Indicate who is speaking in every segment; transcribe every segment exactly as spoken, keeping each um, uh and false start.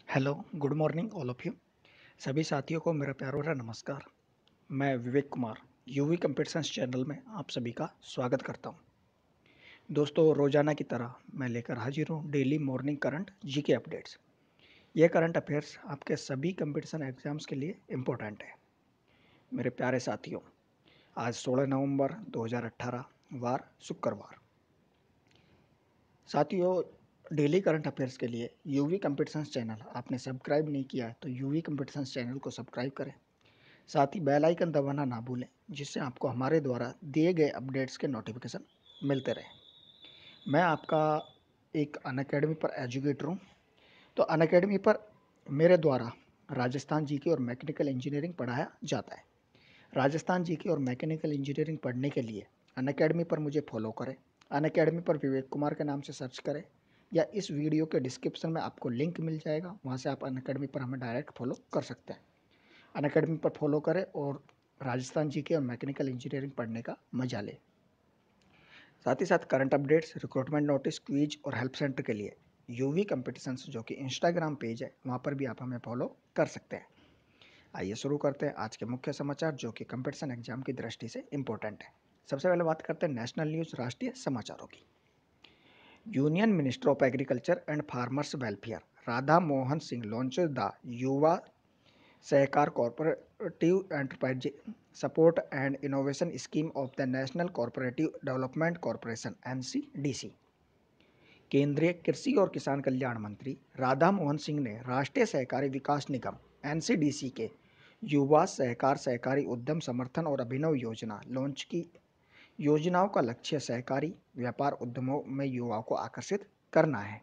Speaker 1: Hello, good morning all of you. सभी साथियों को मेरा प्यारा भरा नमस्कार। मैं Vivek Kumar UV competitions channel में आप सभी का स्वागत करता हूं। दोस्तों, रोजाना की तरह मैं लेकर हाजिर हूं daily morning current GK updates. ये करंट अफेयर्स आपके सभी कंपटीशन एग्जाम्स के लिए इम्पोर्टेंट है। मेरे प्यारे साथियों, आज सोलह नवंबर दो हज़ार अठारह वार शुक्रवार। साथियों, डेली करंट अफेयर्स के लिए यूवी कंपटीशंस चैनल आपने सब्सक्राइब नहीं किया है तो यूवी कंपटीशंस चैनल को सब्सक्राइब करें। साथ ही बेल आइकन दबाना ना भूलें, जिससे आपको हमारे द्वारा दिए गए अपडेट्स के नोटिफिकेशन मिलते रहें। मैं आपका एक अनअकैडमी पर एजुकेटर हूँ। तो अनअकैडमी पर मेरे द्वारा राजस्थान जीके और मैकेनिकल इंजीनियरिंग पढ़ाया जाता है। राजस्थान जीके और मैकेनिकल इंजीनियरिंग पढ़ने के लिए अनअकैडमी पर मुझे फॉलो करें। अनअकैडमी पर विवेक कुमार के नाम से सर्च करें, या इस वीडियो के डिस्क्रिप्शन में आपको लिंक मिल जाएगा, वहाँ से आप अनअकैडमी पर हमें डायरेक्ट फॉलो कर सकते हैं। अनअकैडमी पर फॉलो करें और राजस्थान जीके और मैकेनिकल इंजीनियरिंग पढ़ने का मजा लें। साथ ही साथ current updates, recruitment notice, quiz और हेल्प सेंटर के लिए यूवी कंपटीशंस जो कि इंस्टाग्राम पेज है, वहाँ पर भी आप हमें फॉलो कर सकते हैं। आइए शुरू करते हैं आज के मुख्य समाचार, जो कि कंपटीशन एग्जाम की दृष्टि से इम्पोर्टेंट है। सबसे पहले बात करते हैं नेशनल न्यूज़, राष्ट्रीय समाचारों की। Union minister of agriculture and farmers welfare Radha Mohan Singh launch the Yuva Sahkar cooperative enterprise support and innovation scheme of the national cooperative development corporation N C D C. केंद्रीय कृषि और किसान कल्याण मंत्री राधा मोहन सिंह ने राष्ट्रीय सहकारी विकास निगम एन सी डी सी के युवा सहकार सहकारी उद्यम समर्थन और अभिनव योजना लॉन्च की। योजनाओं का लक्ष्य सहकारी व्यापार उद्यमों में युवाओं को आकर्षित करना है।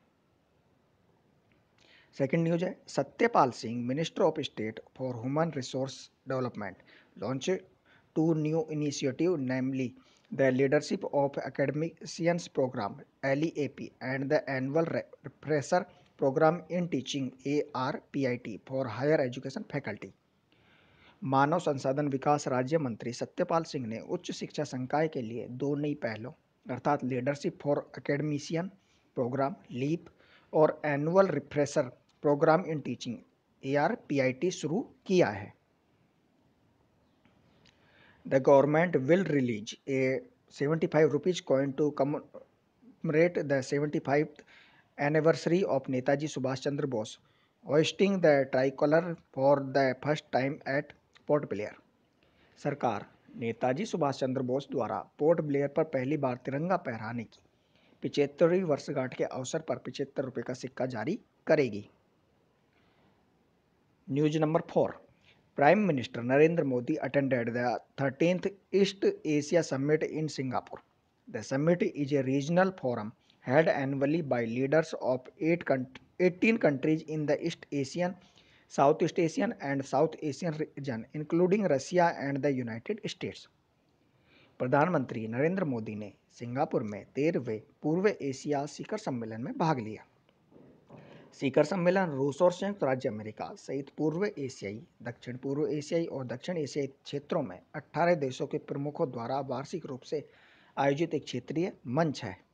Speaker 1: सेकंड न्यूज है, Satyapal Singh minister of state for human resource development launch two new initiative, namely the leadership of academicians programme L E A P and the annual refresher programme in teaching A R P I T for higher education faculty. मानव संसाधन विकास राज्य मंत्री सत्यपाल सिंह ने उच्च शिक्षा संकाय के लिए दो नई पहलों अर्थात leadership for academician programme LEAP और annual refresher programme in teaching A R P I T शुरू किया है। The government will release a seventy five rupees coin to commemorate the seventy five anniversary of Netaji Subhash Chandra Bose, hosting the tricolour for the first time at Port Blair. सरकार नेताजी सुभाष चंद्र बोस द्वारा port Blair पर पहली बार तिरंगा फहराने की पिछहत्तरवीं वर्षगांठ के अवसर पर पिछहत्तर रुपये का सिक्का जारी करेगी। News number four, prime minister Narendra Modi attended the thirteenth East Asia summit in Singapore. The summit is a regional forum held annually by leaders of eight eighteen countries in the East Asian, Southeast Asian and South Asian region, including Russia and the United States. प्रधानमंत्री नरेंद्र मोदी ने Singapore में तेरहवें पूर्व Asia शिखर सम्मेलन में भाग लिया। शिखर सम्मेलन रूस और संयुक्त राज्य अमेरिका सहित पूर्व एशियाई, दक्षिण पूर्व एशियाई और दक्षिण एशियाई क्षेत्रों में अठारह देशों के प्रमुखों द्वारा वार्षिक रूप से आयोजित एक क्षेत्रीय मंच है।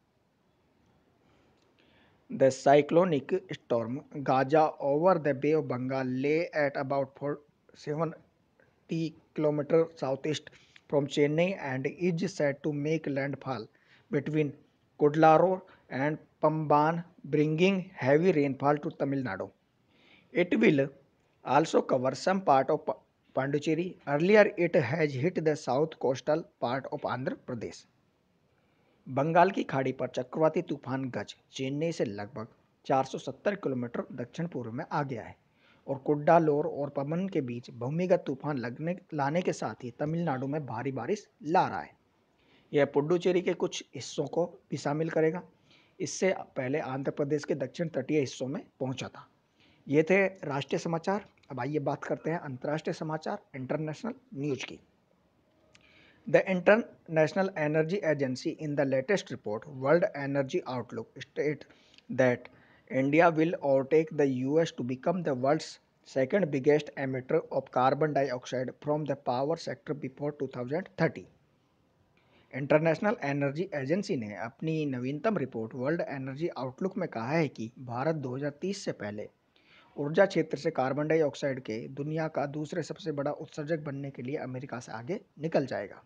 Speaker 1: The cyclonic storm Gaja over the Bay of Bengal lay at about seventy kilometers southeast from Chennai and is set to make landfall between Kudalur and Pamban, bringing heavy rainfall to Tamil Nadu. It will also cover some part of Pondicherry. Earlier, it has hit the south coastal part of Andhra Pradesh. Bengal की खाड़ी पर चक्रवाती तूफान गज चेन्नई से लगभग चार सौ सत्तर किलोमीटर दक्षिण पूर्व में आ गया है और कुड्डालोर और पवन के बीच भूमिगत तूफान लगने लाने के साथ ही तमिलनाडु में भारी बारिश ला रहा है। यह पुडुचेरी के कुछ हिस्सों को भी शामिल करेगा। इससे पहले आंध्र प्रदेश के दक्षिण तटीय हिस्सों में पहुंचा था। ये थे राष्ट्रीय समाचार। अब आइए बात करते हैं अंतर्राष्ट्रीय समाचार, इंटरनेशनल न्यूज की। The International Energy Agency in the latest report, World Energy Outlook, states that India will overtake the U S to become the world's second biggest emitter of carbon dioxide from the power sector before two thousand thirty. International Energy Agency ने अपनी नवीनतम report world energy outlook में कहा है कि भारत दो हज़ार तीस से पहले ऊर्जा क्षेत्र से कार्बन डाइऑक्साइड के दुनिया का दूसरे सबसे बड़ा उत्सर्जक बनने के लिए अमेरिका से आगे निकल जाएगा।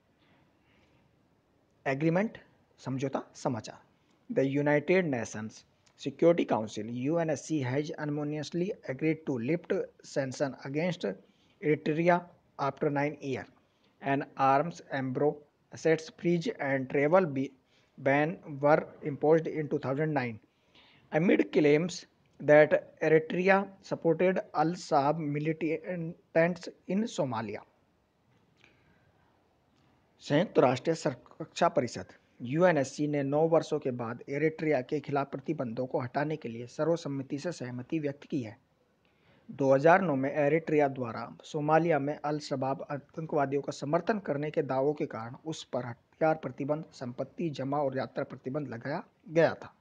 Speaker 1: एग्रीमेंट समझौता समाचार। The United Nations Security Council U N S C has unanimously agreed to lift sanctions against Eritrea after nine years. An arms embargo, assets freeze and travel ban were imposed in two thousand nine amid claims that Eritrea supported al-Shabaab militants in Somalia. संयुक्त राष्ट्र सुरक्षा परिषद UNSC ने नौ वर्षों के बाद Eritrea के खिलाफ प्रतिबंधों को हटाने के लिए सर्वसम्मति से सहमति व्यक्त की है। दो हज़ार नौ में एरिट्रिया द्वारा सोमालिया में अल शबाब आतंकवादियों का समर्थन करने के दावों के कारण उस पर हथियार प्रतिबंध, संपत्ति जमा और यात्रा प्रतिबंध लगाया गया था।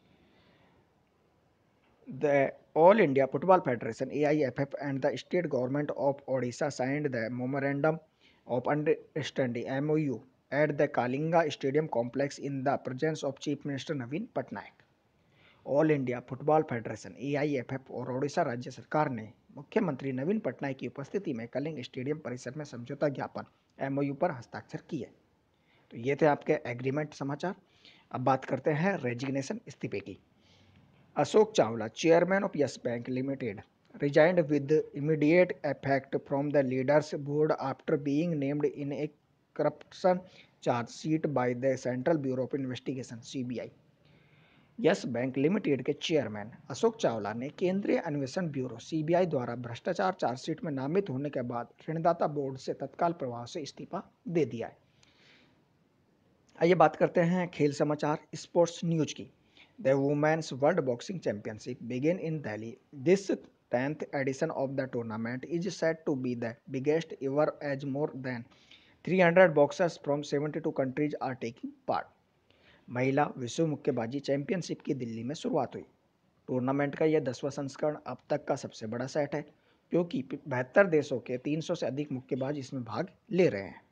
Speaker 1: The All India Football Federation A I F F and the state government of Odisha signed the memorandum of understanding M O U at the Kalinga Stadium complex in the presence of Chief Minister Naveen Patnaik. All India Football Federation A I F F और ओडिशा राज्य सरकार ने मुख्यमंत्री नवीन पटनायक की उपस्थिति में Kalinga stadium परिसर में समझौता ज्ञापन एम ओ यू पर हस्ताक्षर किए। तो ये थे आपके एग्रीमेंट समाचार। अब बात करते हैं रेजिग्नेशन इस्तीफे की। Ashok Chawla, chairman of Yes Bank Limited, resigned with immediate effect from the leaders board after being named in a corruption charge sheet by the Central Bureau of Investigation C B I. Yes Bank Limited के chairman Ashok Chawla ने केंद्रीय अन्वेषण bureau C B I द्वारा भ्रष्टाचार chargesheet में नामित होने के बाद ऋणदाता बोर्ड से तत्काल प्रभाव से इस्तीफा दे दिया है। आइए बात करते हैं खेल समाचार, स्पोर्ट्स न्यूज की। The women's world boxing championship begin in Delhi. This tenth edition of the tournament is said to be the biggest ever as more than three hundred boxers from seventy-two countries are taking part. महिला विश्व मुक्केबाजी championship की दिल्ली में शुरुआत हुई। Tournament का यह दसवां संस्करण अब तक का सबसे बड़ा सेट है, क्योंकि बहत्तर देशों के तीन सौ से अधिक मुक्केबाज इसमें भाग ले रहे हैं।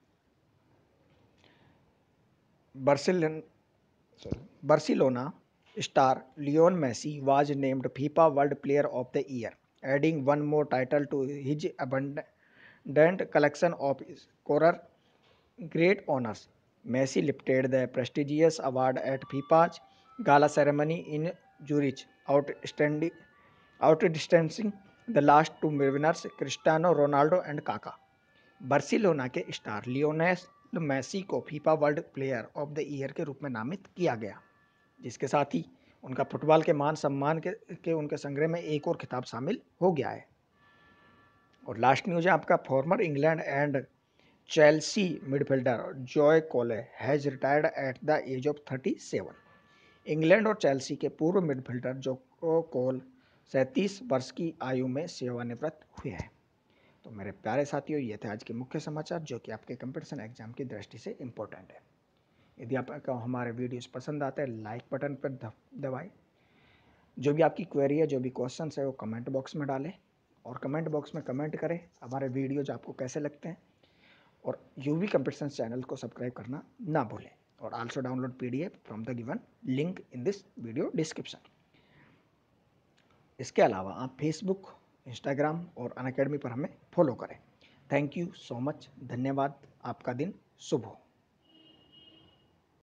Speaker 1: Barcelona star Lionel Messi was named FIFA World Player of the Year, adding one more title to his abundant collection of scorer great honors. Messi lifted the prestigious award at FIFA's gala ceremony in Zurich, outstanding, outdistancing the last two winners, Cristiano Ronaldo and Kaká. Barcelona के star Lionel Messi को FIFA world player of the year के रूप में नामित किया गया, जिसके साथ ही उनका फुटबॉल के मान सम्मान के, के उनके संग्रह में एक और खिताब शामिल हो गया है। और लास्ट न्यूज है आपका, former England and Chelsea midfielder Joe Cole has retired at the age of thirty seven. England और चेल्सी के पूर्व मिडफील्डर जो कोल सैंतीस वर्ष की आयु में सेवानिवृत्त हुए हैं। तो मेरे प्यारे साथियों, ये थे आज के मुख्य समाचार जो कि आपके कंपटीशन एग्जाम की दृष्टि से इम्पोर्टेंट है। यदि आपको हमारे वीडियोस पसंद आते हैं, लाइक बटन पर दबाएं। जो भी आपकी क्वेरी है, जो भी क्वेश्चन है, वो कमेंट बॉक्स में डालें और कमेंट बॉक्स में कमेंट करें हमारे वीडियोज आपको कैसे लगते हैं। और यूवी कंपटीशंस चैनल को सब्सक्राइब करना ना भूलें। और also download P D F from the given link in this video description. इसके अलावा आप फेसबुक, इंस्टाग्राम और अनअकैडमी पर हमें फॉलो करें। Thank you so much. धन्यवाद। आपका दिन शुभ हो।